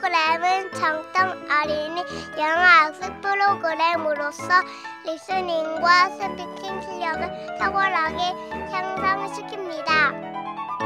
프로그램은 정통 어린이 영어 학습 프로그램으로서 리스닝과 스피킹 실력을 탁월하게 향상시킵니다.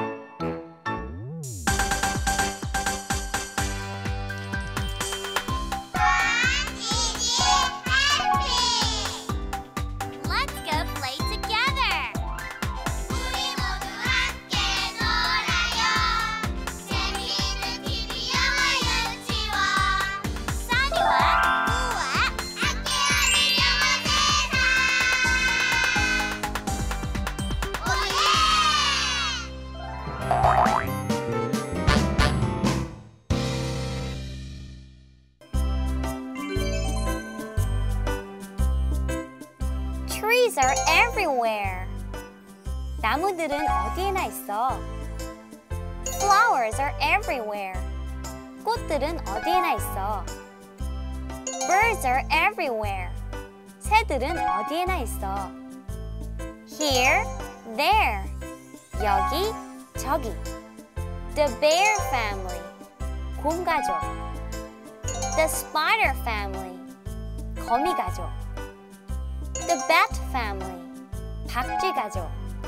Trees are everywhere. 나무들은 어디에나 있어. Flowers are everywhere. 꽃들은 어디에나 있어. Birds are everywhere. 새들은 어디에나 있어. Here, there. 여기, 저기. The bear family. 곰 가족. The spider family. 거미 가족. The bat family, 박쥐 가족.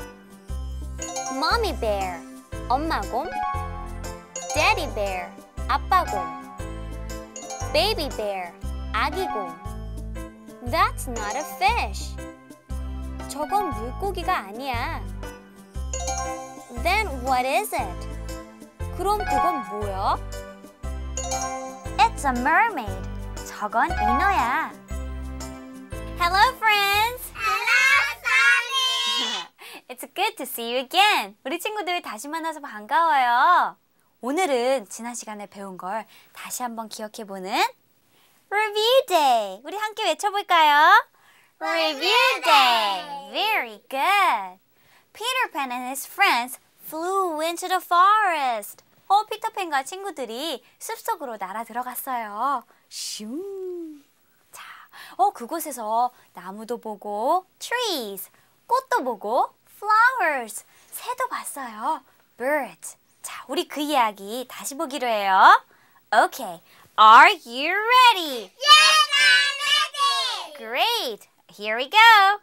Mommy bear, 엄마 곰. Daddy bear, 아빠 곰. Baby bear, 아기 곰. That's not a fish. 저건 물고기가 아니야. Then what is it? 그럼 그건 뭐야? It's a mermaid. 저건 인어야. Hello, friends! Hello, Sunny! It's good to see you again. 우리 친구들 다시 만나서 반가워요. 오늘은 지난 시간에 배운 걸 다시 한번 기억해보는 Review Day. 우리 함께 외쳐볼까요? Review Day. Very good. Peter Pan and his friends flew into the forest. 피터팬과 친구들이 숲속으로 날아 들어갔어요. 슝. 그곳에서 나무도 보고 trees, 꽃도 보고 flowers, 새도 봤어요. birds. 자, 우리 그 이야기 다시 보기로 해요. Okay, are you ready? Yes, I'm ready! Great, here we go.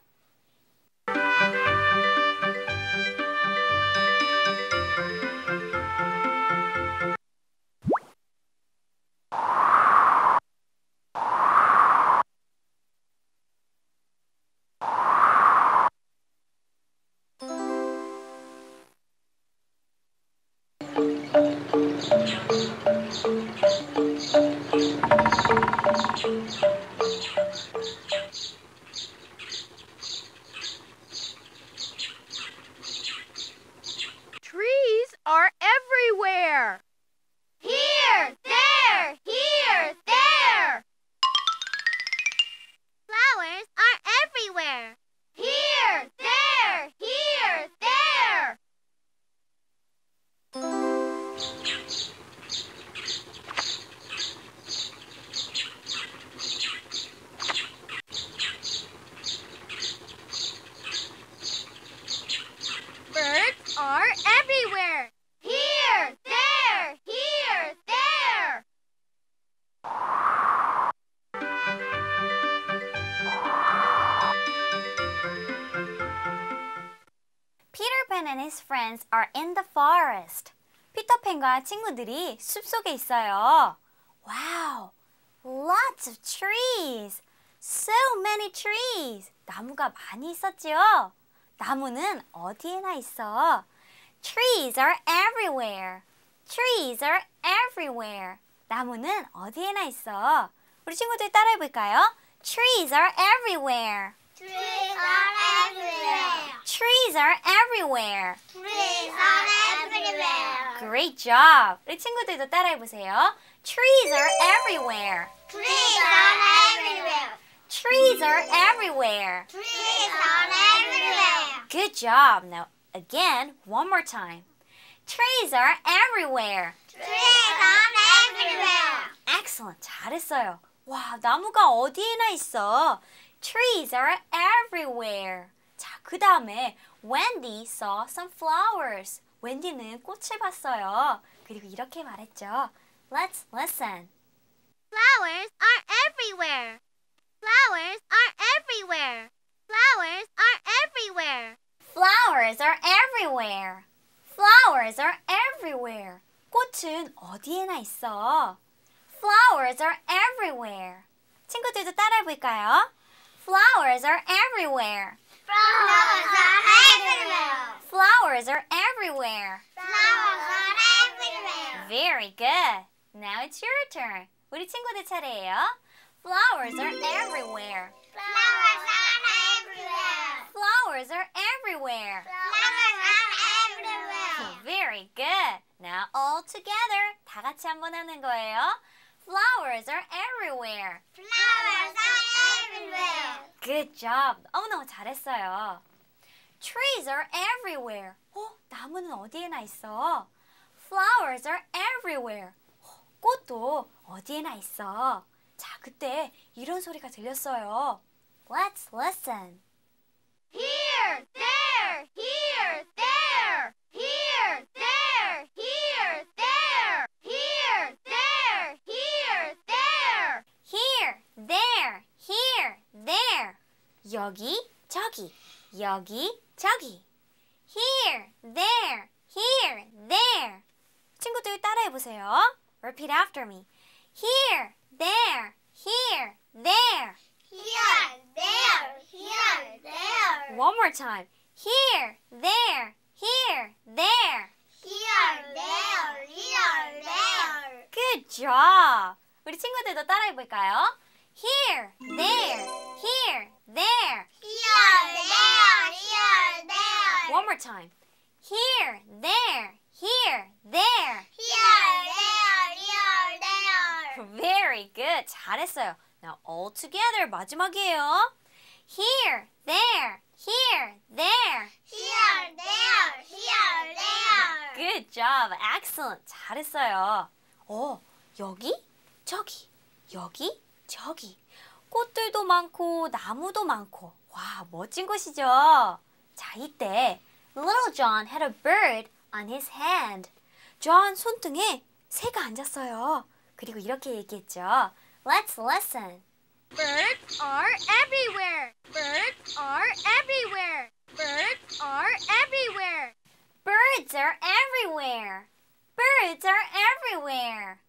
Trees are everywhere. Here, there, here, there. Flowers are everywhere. Here, there, here, there. Birds are everywhere. Here, there, here, there. Peter Pan and his friends are in the forest. 피터팬과 친구들이 숲속에 있어요. Wow, lots of trees. So many trees. 나무가 많이 있었지요? 나무는 어디에나 있어. Trees are everywhere. Trees are everywhere. 나무는 어디에나 있어. 우리 친구들 따라해볼까요? Trees are everywhere. Trees are everywhere. Trees are everywhere. Trees are everywhere. Great job. 우리 친구들도 따라해보세요. Trees are everywhere. Trees are everywhere. Trees are everywhere. Trees are everywhere. Good job. Now again, one more time. Trees are everywhere. Trees are everywhere. Excellent. 잘했어요. 와, 나무가 어디에나 있어. Trees are everywhere. 자, 그 다음에 Wendy saw some flowers. 웬디는 꽃을 봤어요. 그리고 이렇게 말했죠. Let's listen. Flowers are everywhere. Flowers are everywhere. Flowers are everywhere. Flowers are everywhere. Flowers are everywhere. 꽃은 어디에나 있어. Flowers are everywhere. 친구들도 따라해 볼까요? Flowers are everywhere. Flowers are everywhere. Flowers are everywhere. Flowers are everywhere. Very good. Now it's your turn. 우리 친구들 차례예요. Flowers are everywhere. Flowers are everywhere. Flowers are everywhere. Flowers are everywhere. Very good. Now all together. 다 같이 한번 하는 거예요. Flowers are everywhere. Flowers are everywhere. Good job. 너무너무 잘했어요. Trees are everywhere. 나무는 어디에나 있어. Flowers are everywhere. 꽃도 어디에나 있어. 자, 그때 이런 소리가 들렸어요. Let's listen. Here, there, here, there. Here, there, here, there. Here, there, here, there. Here, there, here, there. 여기, 저기. 여기, 저기. Here, there, here, there. 친구들 따라해 보세요. Repeat after me. Here, there, here, there. Here, there, here, there. One more time. Here, there, here, there. Here, there, here, there. Good job. 우리 친구들도 따라해 볼까요? Here, there, here, there. Here, there, here, there. One more time. Here, there, here, there. Here, there, here, there. Very good. 잘했어요. Now all together 마지막이에요. Here, there, here, there. Here, there, here, there. Good job. Excellent. 잘했어요. 여기, 저기, 여기, 저기. 꽃들도 많고 나무도 많고. 와, 멋진 곳이죠. 자, 이때 Little John had a bird on his hand. John 손등에 새가 앉았어요. 그리고 이렇게 얘기했죠. Let's listen. Birds are everywhere. Birds are everywhere. Birds are everywhere. Birds are everywhere. Birds are everywhere.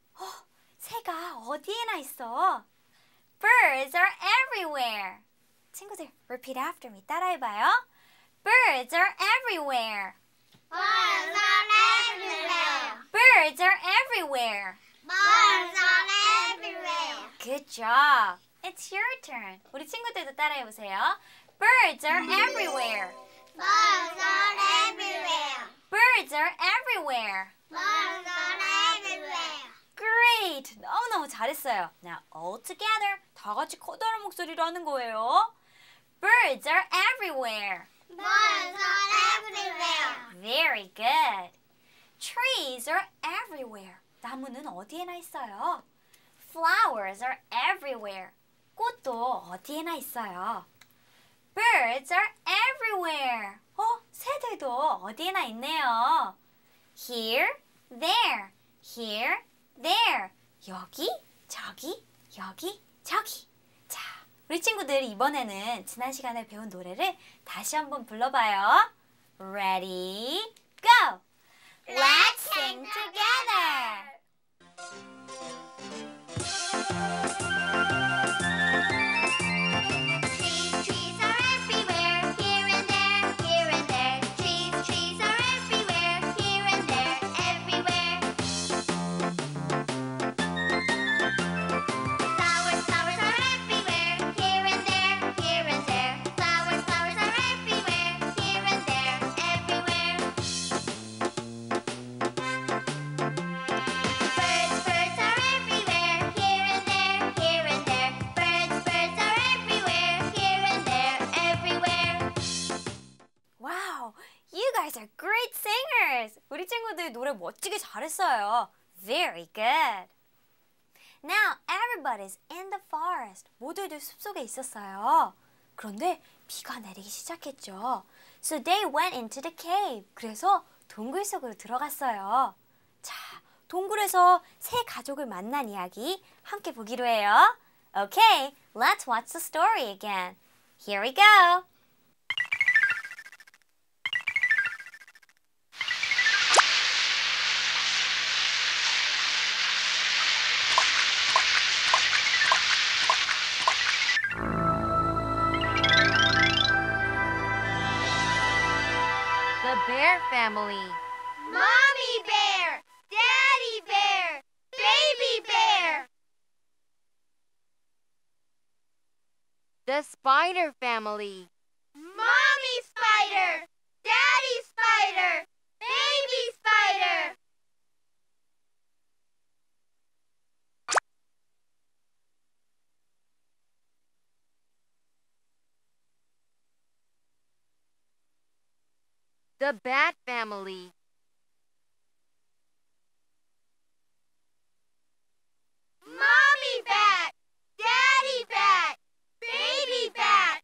새가 어디에나 있어. Birds are everywhere. 친구들, repeat after me. 따라해봐요. Birds are everywhere. Birds are everywhere. Birds are everywhere. Birds are everywhere. Good job. It's your turn. 우리 친구들도 따라해보세요. Birds are everywhere. Birds are everywhere. Birds are everywhere. Birds are everywhere. Great! 너무너무 잘했어요. Now all together. 다 같이 커다란 목소리로 하는 거예요. Birds are everywhere. Birds are everywhere. Very good. Trees are everywhere. 나무는 어디에나 있어요. Flowers are everywhere. 꽃도 어디에나 있어요. Birds are everywhere. 새들도 어디에나 있네요. Here, there, here, there. 여기, 저기, 여기, 저기. 자, 우리 친구들 이번에는 지난 시간에 배운 노래를 다시 한번 불러봐요. Ready, go! Let's sing together! Trees are everywhere, here and there, here and there. Trees are everywhere, here and there, everywhere. Flowers are everywhere, here and there, here and there. Flowers are everywhere, here and there, everywhere. Birds are everywhere, here and there, here and there. Birds are everywhere, here and there, everywhere. Wow, you guys are great singers! 우리 친구들 노래 멋지게 잘했어요. Very good. Now everybody's in the forest. 모두들 숲속에 있었어요. 그런데 비가 내리기 시작했죠. So they went into the cave. 그래서 동굴 속으로 들어갔어요. 자, 동굴에서 새 가족을 만난 이야기 함께 보기로 해요. Okay, let's watch the story again. Here we go. The bear family. Mommy bear, Daddy bear, baby bear. The spider family. Mommy spider, Daddy spider, baby spider. The bat family. Mommy bat, Daddy bat, baby bat.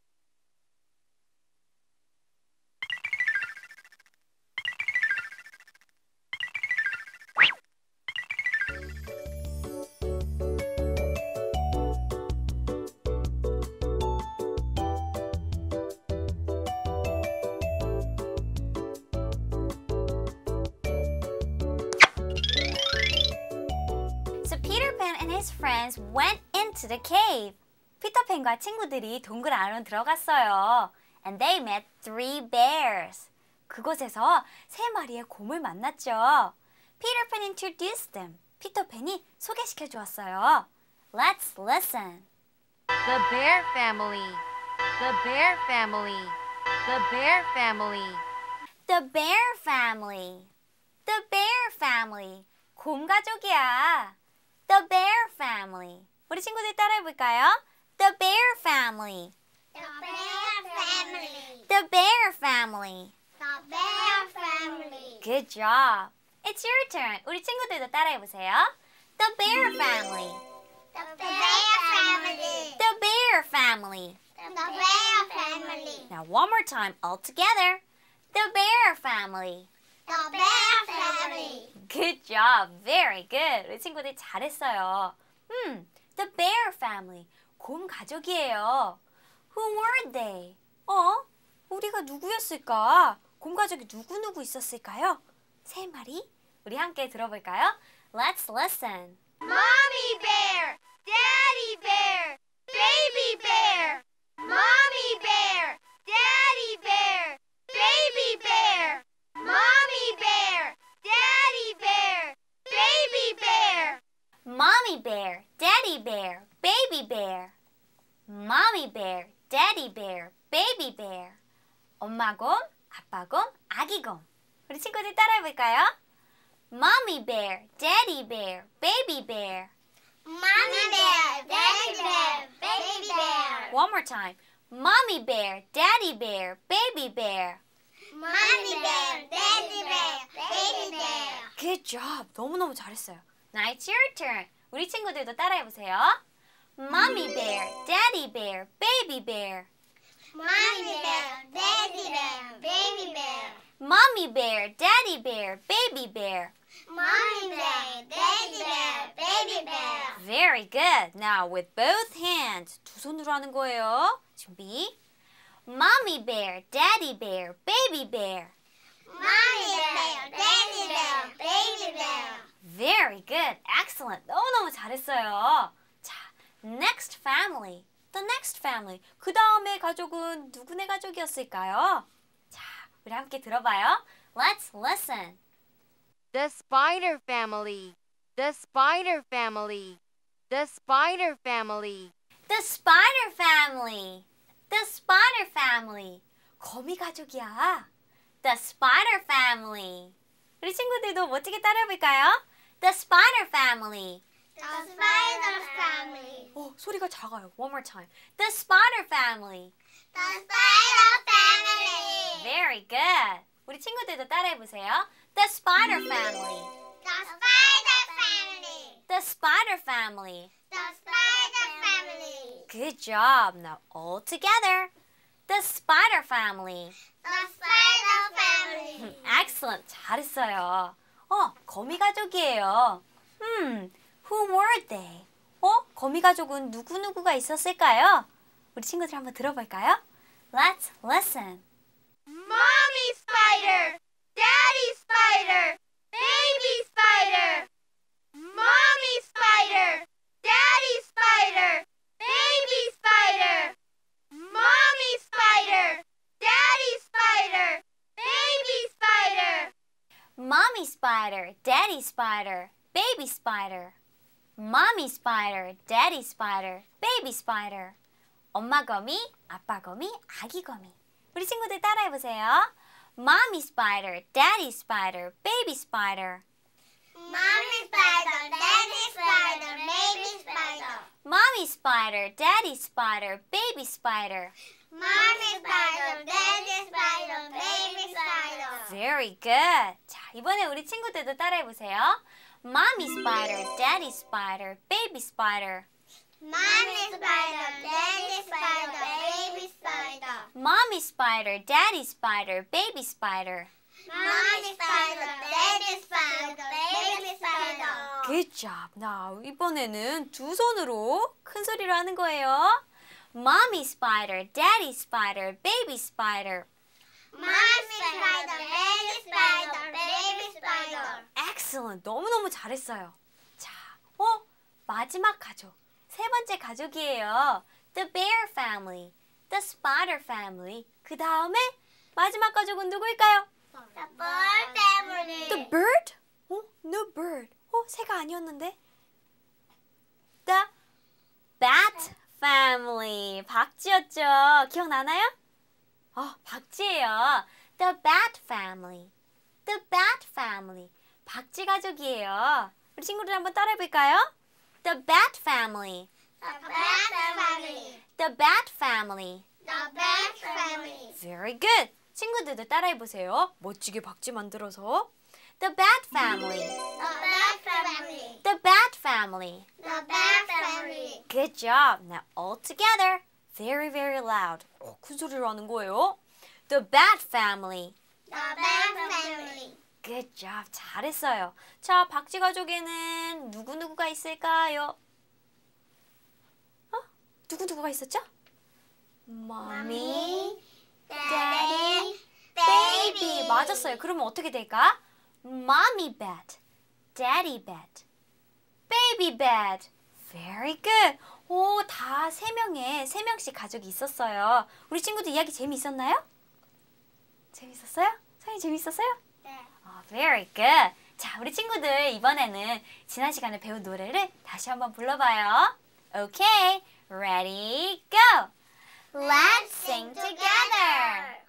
So Peter Pan and his friends went into the cave. 피터팬과 친구들이 동굴 안으로 들어갔어요. And they met 3 bears. 그곳에서 3마리의 곰을 만났죠. Peter Pan introduced them. 피터팬이 소개시켜 주었어요. Let's listen. The bear family. The bear family. The bear family. The bear family. The bear family. 곰 가족이야. The bear family. 우리 친구들 따라해 볼까요? The bear family. The bear family. The bear family. The bear family. Good job. It's your turn. 우리 친구들도 따라해 보세요. The bear family. The bear family. The bear family. The bear family. Now one more time all together. The bear family. The bear family. Good job. Very good. 우리 친구들 잘했어요. The bear family. 곰 가족이에요. Who were they? 우리가 누구였을까? 곰 가족이 누구 있었을까요? 3마리? 우리 함께 들어볼까요? Let's listen. Mommy bear, Daddy bear, baby bear. Mommy bear, Daddy bear, baby bear. Mommy bear, Daddy bear, baby bear. Mommy bear, Daddy bear, baby bear. Mommy bear, Daddy bear, baby bear. 엄마 곰, 아빠 곰, 아기 곰. 우리 친구들 따라해 볼까요? Mommy bear, Daddy bear, baby bear. Mommy bear, Daddy bear, baby bear. One more time. Mommy bear, Daddy bear, baby bear. Mommy bear, Daddy bear, baby bear. Good job. 너무너무 잘했어요. Now it's your turn. 우리 친구들도 따라해 보세요. Mommy bear, Daddy bear, baby bear. Mommy bear, Daddy bear, baby bear. Mommy bear, Daddy bear, baby bear. Mommy bear, Daddy bear, baby bear. Very good. Now with both hands. 두 손으로 하는 거예요. 준비. Mommy bear, Daddy bear, baby bear. Mommy bear, Daddy bear, baby bear. Very good. Excellent. 너무너무 잘했어요. 자, next family. The next family. 그 다음에 가족은 누구네 가족이었을까요? 자, 우리 함께 들어봐요. Let's listen. The spider family. The spider family. The spider family. The spider family. The spider family. 거미 가족이야. The spider family. 우리 친구들도 멋지게 따라해볼까요? The spider family. The spider family. 소리가 작아요. One more time. The spider family. The spider family. Very good. 우리 친구들도 따라해보세요. The spider family. The spider family. The spider family. The spider family. Good job. Now all together. The spider family. The spider family. Excellent. 잘했어요. 거미 가족이에요. Who were they? 거미 가족은 누구누구가 있었을까요? 우리 친구들 한번 들어볼까요? Let's listen. Mommy spider, Daddy spider, baby spider. Mommy spider, Daddy spider, baby spider. Mommy spider, Daddy spider, baby spider. Mommy spider, Daddy spider, baby spider. Mommy spider, Daddy spider, baby spider. 엄마 거미, 아빠 거미, 아기 거미. 우리 친구들 따라해보세요. Mommy spider, Daddy spider, baby spider. Mommy spider, Daddy spider, baby spider. Mommy spider, Daddy spider, baby spider. Mommy spider, Daddy spider, baby spider. Very good. 자, 이번에 우리 친구들도 따라해보세요. Mommy spider, Daddy spider, baby spider. Mommy spider, Daddy spider, baby spider. Mommy spider, Daddy spider, baby spider. Mommy spider, Daddy spider, baby spider. Good job. Now, 이번에는 두 손으로 큰 소리로 하는 거예요. Mommy spider, Daddy spider, baby spider. Mommy spider, Daddy spider, baby spider. Excellent. 너무너무 잘했어요. 자, 마지막 가족. 세 번째 가족이에요. The bear family, the spider family. 그 다음에 마지막 가족은 누구일까요? The bird family. The bird? No bird. 새가 아니었는데? The bat family. 박쥐였죠. 기억나나요? 박쥐예요. The bat family. The bat family. 박쥐 가족이에요. 우리 친구들 한번 따라해볼까요? The bat family. The bat family. The bat family. The bat family. Very good. 친구들도 따라해보세요. 멋지게 박쥐 만들어서. The bat family. The bat family. The bat family. The bat family. Good job. Now all together. Very, very loud. 큰 소리로 하는 거예요. The bat family. The bat family. Good job. 잘했어요. 자, 박쥐 가족에는 누구누구가 있을까요? 누구누구가 있었죠? Mommy, Daddy, baby. 맞았어요. 그러면 어떻게 될까? Mommy bat, Daddy bat, baby bat. Very good. 다 세 명씩 가족이 있었어요. 우리 친구들 이야기 재미있었나요? 재밌었어요? 선생님 재밌었어요? 네. Very good. 자, 우리 친구들 이번에는 지난 시간에 배운 노래를 다시 한번 불러봐요. Okay, ready, go. Let's sing together.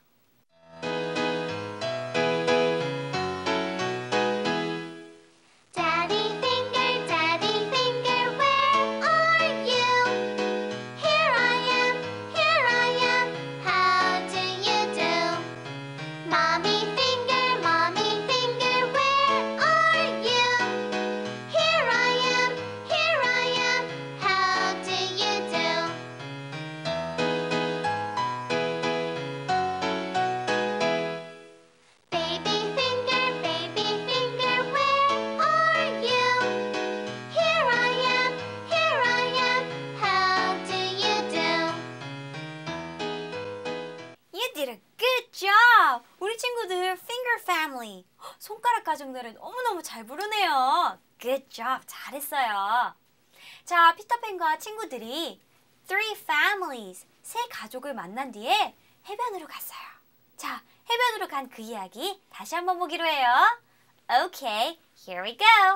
Daddy finger, where are you? Here I am, how do you do? Mommy finger, where are you? Here I am, how do you do? Baby finger, where are you? Here I am, how do you do? You did a good job. 우리 친구들 finger family. 손가락 가족들을 너무너무 잘 부르네요. Good job. 잘했어요. 자, 피터팬과 친구들이 three families, 세 가족을 만난 뒤에 해변으로 갔어요. 자, 해변으로 간 그 이야기 다시 한번 보기로 해요. Okay, here we go.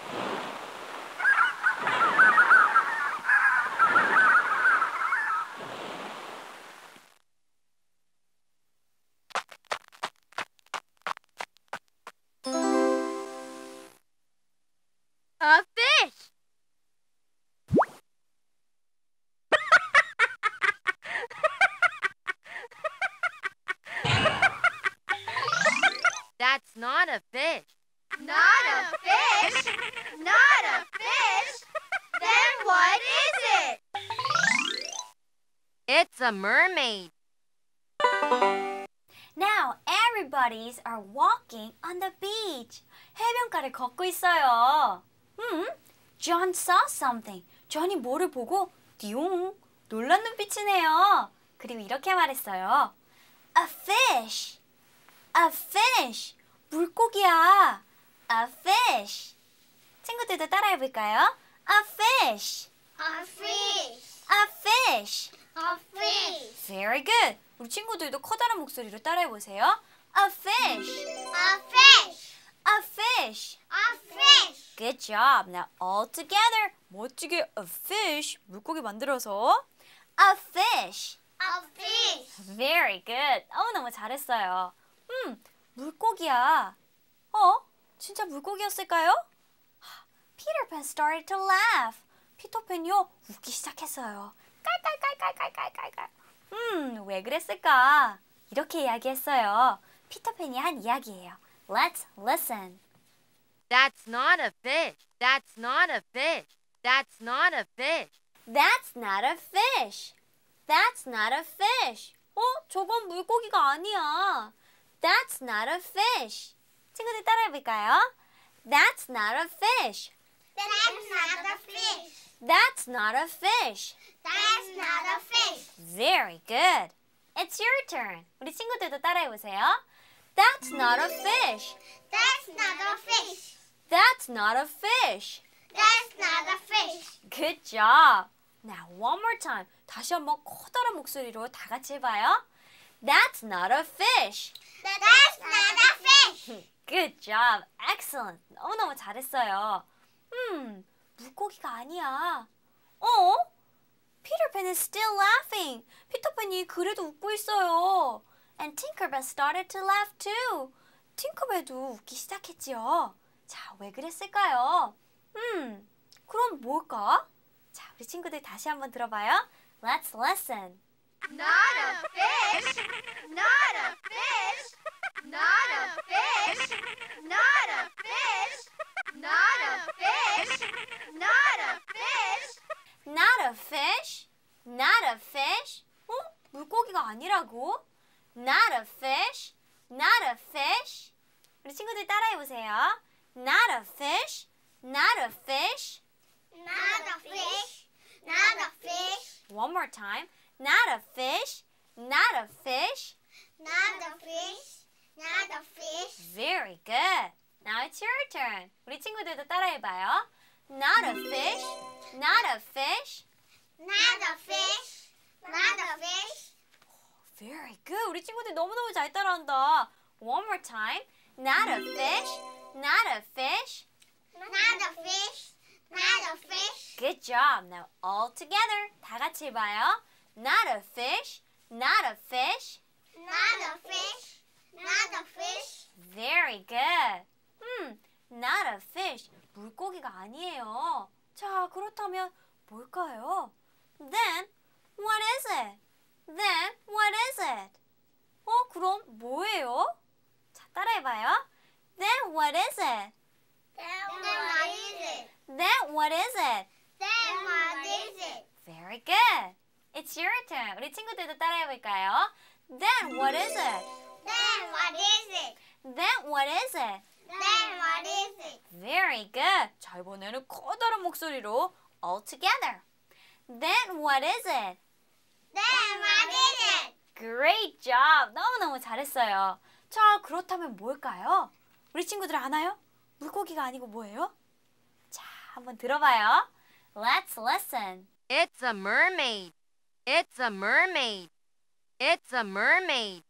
A fish. That's not a fish. Not a fish? Not a fish? Then what is it? It's a mermaid. Now everybody's are walking on the beach. 해변가를 걷고 있어요. John saw something. 존이 뭐를 보고 띠용 놀란 눈빛이 네요. 그리고 이렇게 말했어요. A fish. A fish. 물고기야. A fish. 친구들도 따라해 볼까요? A fish. A fish. A fish. A fish. Very good. 우리 친구들도 커다란 목소리로 따라해 보세요. A fish. A fish. A fish. A fish. Good job. Now all together. 멋지게 a fish. 물고기 만들어서 a fish. A fish. Very good. 너무 잘했어요. 물고기야. 진짜 물고기였을까요? Peter Pan started to laugh. 피터팬이요 웃기 시작했어요. 깔깔깔깔깔깔깔. 왜 그랬을까? 이렇게 이야기했어요. 피터팬이 한 이야기예요. Let's listen. That's not a fish. That's not a fish. That's not a fish. That's not a fish. That's not a fish. 저건 물고기가 아니야. That's not a fish. 친구들 따라해 볼까요? That's not a fish. That's not a fish. That's not a fish. That's not a fish. Very good. It's your turn. 우리 친구들도 따라해 보세요. That's not a fish. That's not a fish. That's not a fish. That's not a fish. Good job. Now one more time. 다시 한번 커다란 목소리로 다 같이 해봐요. That's not a fish. That's not a fish. Good job. Excellent. 너무너무 잘했어요. 물고기가 아니야. Peter Pan is still laughing. 피터팬이 그래도 웃고 있어요. And Tinkerbell started to laugh too. 팅커벨도 웃기 시작했지요. 자, 왜 그랬을까요? 그럼 뭘까? 자, 우리 친구들 다시 한번 들어봐요. Let's listen. Not a fish. Not a fish. Not a fish. Not a fish. Not a fish. Not a fish. Not a fish? Not a fish? 물고기가 아니라고? Not a fish? Not a fish? 우리 친구들 따라해 보세요. Not a fish? Not a fish? Not a fish. Not a fish. One more time. Not a fish? Not a fish? Not a fish. Not a fish. Very good. Now it's your turn. 우리 친구들도 따라해 봐요. Not a fish? Not a fish? Not a fish. Not a fish. Very good. 우리 친구들 너무너무 잘 따라한다. One more time. Not a fish? Not a fish? Not a fish. Not a fish. Good job. Now all together. 다 같이 해봐요. Not a fish? Not a fish? Not a fish. Not a fish. Very good. Not a fish. 물고기가 아니에요. 자, 그렇다면 뭘까요? Then what is it? Then what is it? 그럼 뭐예요? 자, 따라해봐요. Then what is it? Then what is it? Then what is it? Then what is it? Very good. It's your turn. 우리 친구들도 따라해볼까요? Then what is it? Then what is it? Then what is it? Then what is it? Very good. 자, 이번에는 커다란 목소리로 all together. Then what is it? Then what is it? Great job. 너무너무 잘했어요. 자, 그렇다면 뭘까요? 우리 친구들 아나요? 물고기가 아니고 뭐예요? 자, 한번 들어봐요. Let's listen. It's a mermaid. It's a mermaid. It's a mermaid.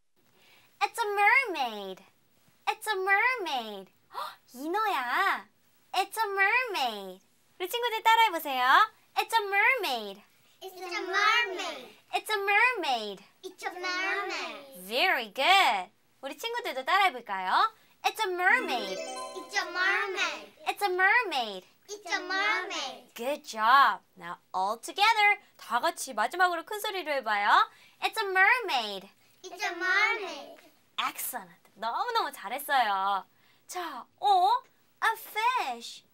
It's a mermaid. It's a mermaid. 헉, 인어야. It's a mermaid. 우리 친구들 따라해보세요. It's a mermaid. It's a mermaid. It's a mermaid. It's a mermaid. Very good. 우리 친구들도 따라해볼까요? It's a mermaid. It's a mermaid. It's a mermaid. It's a mermaid. Good job. Now all together. 다 같이 마지막으로 큰 소리로 해봐요. It's a mermaid. It's a mermaid. Excellent. 너무너무 잘했어요. 자, a fish.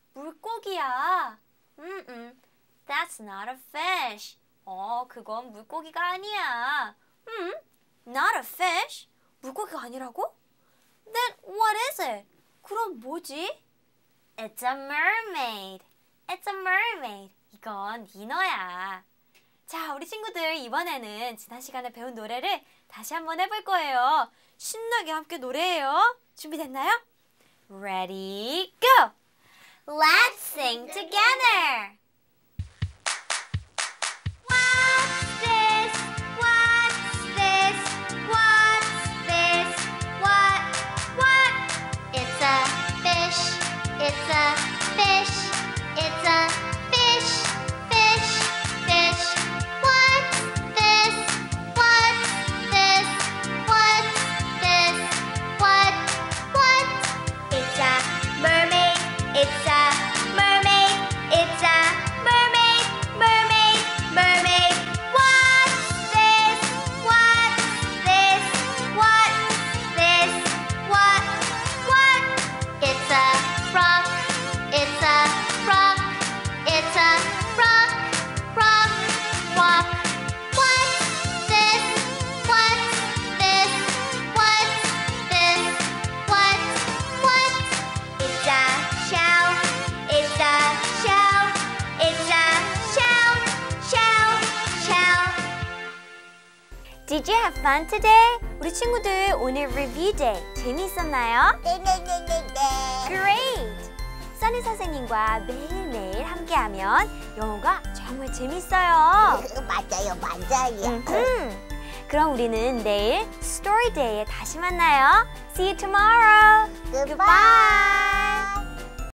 물고기야. That's not a fish. 그건 물고기가 아니야. Not a fish? 물고기가 아니라고? Then what is it? 그럼 뭐지? It's a mermaid. It's a mermaid. 이건 민어야. 자, 우리 친구들 이번에는 지난 시간에 배운 노래를 다시 한번 해볼 거예요. 신나게 함께 노래해요. 준비됐나요? Ready, go! Let's sing together! What's this? What's this? What's this? What? It's a fish. It's a fish. It's a fish. Fish. Fish. What's this? What's this? What's this? What? It's a mermaid. It's a mermaid. It's a mermaid. Mermaid. Mermaid. What's this? What's this? What's this? What? It's a rock. It's a rock. It's a rock. Rock. Rock. What's this? What's this? What's this? What? It's a shell. It's a shell. It's a shell. Shell. Did you have fun today? 우리 친구들 오늘 review day 재미있었나요? Great! 써니 선생님과 매일매일 함께하면 영어가 정말 재밌어요. 맞아요. 그럼 우리는 내일 Story Day에 다시 만나요. See you tomorrow. Goodbye.